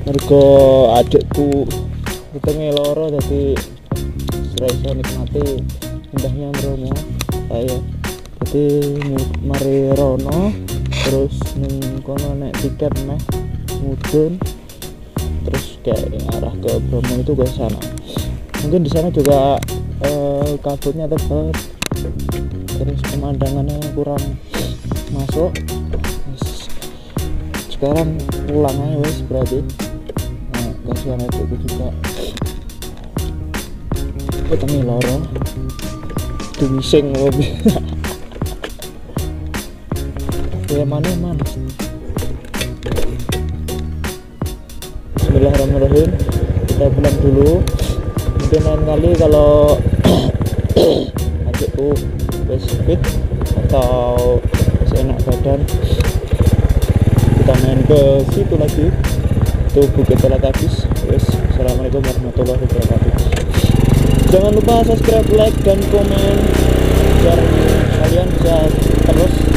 mergo adikku wetenge loro dadi ora iso nikmati indahnya Bromo saya. Jadi mari rono terus ning kono nek tiket meh mudun terus kayak arah ke Bromo itu ke sana. Mungkin di sana juga kabutnya tebal terus pemandangannya kurang masuk. Sekarang pulang aja wes berarti. Nah, kasihan itu juga ketemu loro dumising mobil. Ya mana Bismillahirrahmanirrahim, kita pulang dulu. Mungkin lain kali kalau adikku wes fit atau wes enak badan kita main ke situ lagi, itu Bukit Teletabis. Wes, assalamualaikum warahmatullahi wabarakatuh. Jangan lupa subscribe, like dan komen biar kalian bisa terus